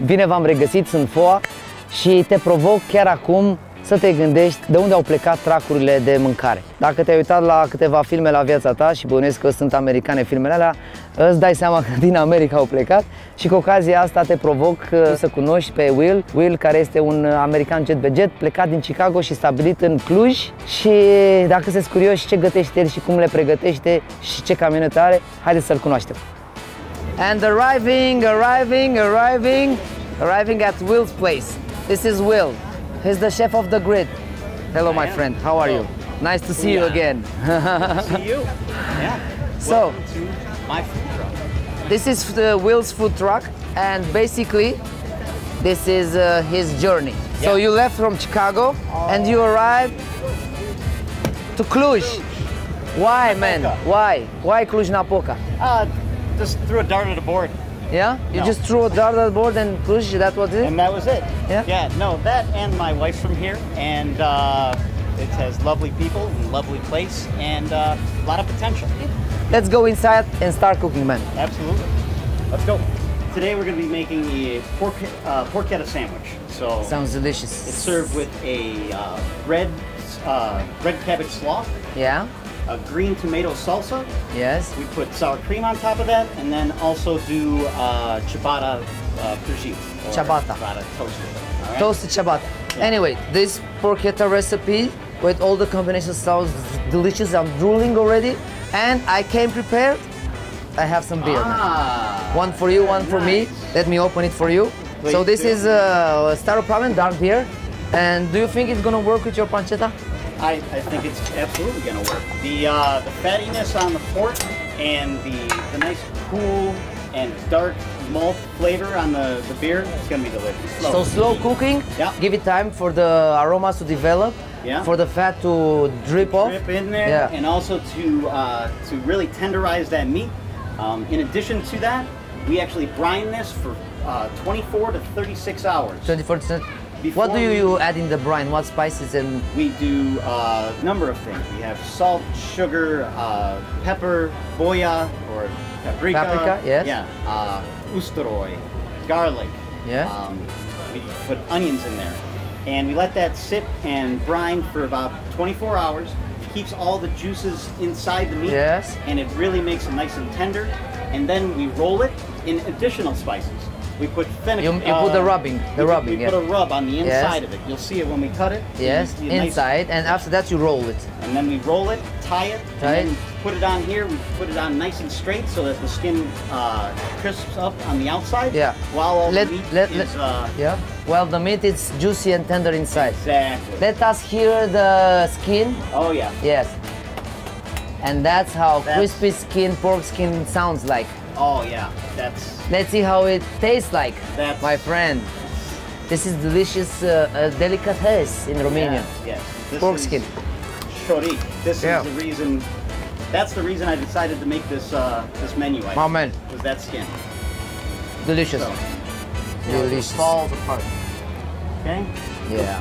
Bine v-am regăsit, sunt Foa și te provoc chiar acum să te gândești de unde au plecat tracurile de mâncare. Dacă te-ai uitat la câteva filme la viața ta și bănuiesc că sunt americane filmele alea, îți dai seama că din America au plecat și cu ocazia asta te provoc să cunoști pe Will. Will, care este un american jet pe jet, plecat din Chicago și stabilit în Cluj, și dacă sunteți curioși ce gătește el și cum le pregătește și ce camionetă are, haideți să-l cunoaștem. And arriving at Will's place. This is Will. He's the chef of the grid. Hello, my friend. How are you? Nice to see you again. See you. Yeah. So, welcome to my food truck. this is Will's food truck, and basically, this is his journey. So Yeah. you left from Chicago and you arrived to Cluj. Why, man? Why? Why Cluj-Napoca? Just threw a dart at a board, Yeah? You No. just threw a dart at the board and Cluj, that was it? and that was it. Yeah? Yeah. No, that and my wife's from here, and it has lovely people and lovely place, and a lot of potential. Let's go inside and start cooking, man. Absolutely. Let's go. Today we're going to be making a porchetta sandwich. So Sounds delicious. it's served with a red cabbage slaw, Yeah? a green tomato salsa. Yes? We put sour cream on top of that, and then also do ciabatta prosciutto. or Ciabatta. Toasted. All right? Toasted ciabatta. Yeah. Anyway, this porchetta recipe with all the combinations sounds delicious. I'm drooling already, and I came prepared. I have some beer, man. One for you, one for me. Nice. Let me open it for you. Please So this do. is Staropramen dark beer. And do you think it's gonna work with your pancetta? I think it's absolutely going to work. The fattiness on the pork and the nice cool and dark malt flavor on the beer, it's going to be delicious. So slow cooking. Yeah. Give it time for the aromas to develop. Yeah. For the fat to drip off. Drip in there, Yeah. and also to really tenderize that meat. In addition to that, we actually brine this for 24 to 36 hours. 24%. Before What do you we- add in the brine? What spices and We do a number of things. We have salt, sugar, pepper, boya or paprika. Paprika, yes. Yeah. Usteroi, garlic. Yeah. We put onions in there. And we let that sit and brine for about 24 hours. It keeps all the juices inside the meat. Yes. And it really makes it nice and tender. And then we roll it in additional spices. We put fennec. You put the rubbing, we put a rub on the inside Yes. of it. You'll see it when we cut it. yes, You see a nice- inside, and after that you roll it. and then we roll it, tie it, Tie and then it. put it on here. We put it on nice and straight so that the skin crisps up on the outside. Yeah. While all Let- the meat let- is Yeah. Well, the meat is juicy and tender inside. exactly. Let us hear the skin. Oh yeah. Yes. And that's how That's- crispy skin, pork skin sounds like. Oh yeah. That's Let's see how it tastes like, That's- my friend. This is delicious delicatessen in Romania. Yes. This Pork is skin. Shoric. This Yeah. is the reason. That's the reason I decided to make this this menu item. My man. Was that skin? Delicious. So, Delicious. it falls apart. Okay. Yeah.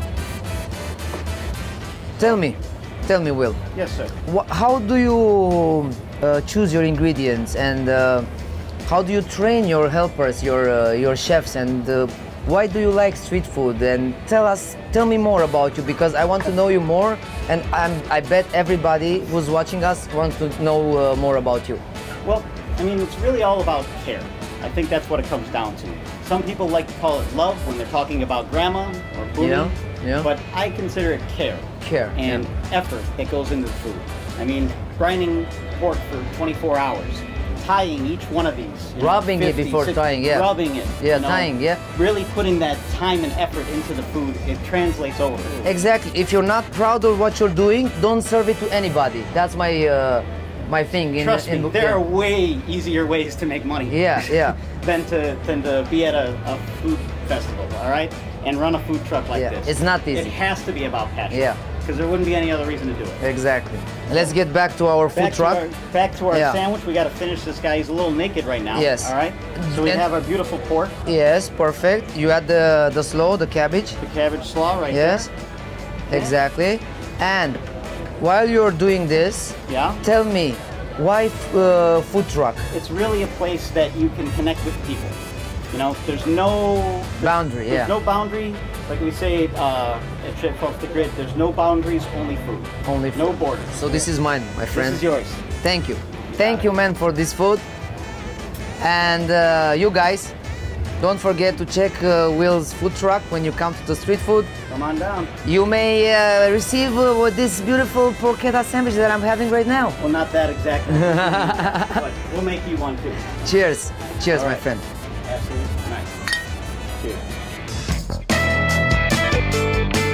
Tell me, Will. Yes, sir. How do you choose your ingredients, and how do you train your helpers, your chefs, and why do you like street food? And tell me more about you, because I want to know you more, and I bet everybody who's watching us wants to know more about you. Well, I mean, it's really all about care. I think that's what it comes down to. Some people like to call it love when they're talking about grandma or booty, Yeah. but I consider it care. Care, and effort that goes into the food. I mean, brining pork for 24 hours, tying each one of these. Rubbing it before tying, yeah. Rubbing it. Yeah, tying, yeah. Really putting that time and effort into the food, it translates over. Exactly. If you're not proud of what you're doing, don't serve it to anybody. That's my thing. Trust me, there are way easier ways to make money. Yeah. than to be at a food festival, all right, and run a food truck like Yeah, this. it's not easy. It has to be about passion. Yeah. Because there wouldn't be any other reason to do it. Exactly. Let's get back to our food truck. Back to our Yeah. sandwich. We got to finish this guy. He's a little naked right now. Yes. All right. So we And- have our beautiful pork, Yes, perfect. You add the slaw, the cabbage. the cabbage slaw right Yes, exactly. And while you're doing this, there. Yeah. tell me, why food truck? It's really a place that you can connect with people. You know, there's no Boundary, there's yeah. no boundary. Like we say at Ship Off the Grid, there's no boundaries, only food. Only food. No borders. So this is mine, my friend. This is yours. Thank you. Thank you, man, for this food. And you guys, don't forget to check Will's food truck when you come to the street food. Come on down. You may receive this beautiful porchetta sandwich that I'm having right now. Well, not that exactly. But we'll make you one too. Cheers. Cheers, All my right. friend. Absolutely. Nice. Cheers.